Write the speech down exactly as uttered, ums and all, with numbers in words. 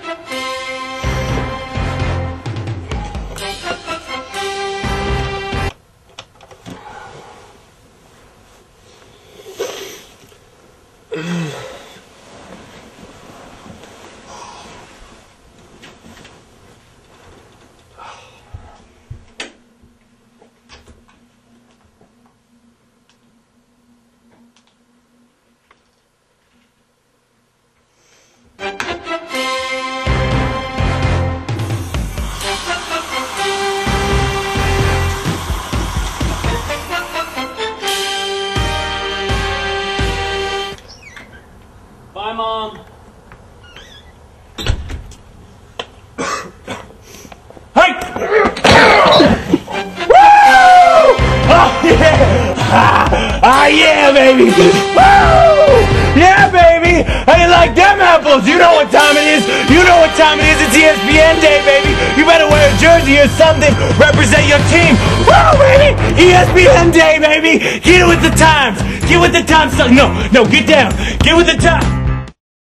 Bye, Mom. Hey! Woo! Oh, yeah! Ah, yeah, baby! Woo! Yeah, baby! How you like them apples? You know what time it is. You know what time it is. It's E S P N day, baby. You better wear a jersey or something. Represent your team. Woo, baby! E S P N day, baby. Get with the times. Get with the times. No, no, get down. Get with the times.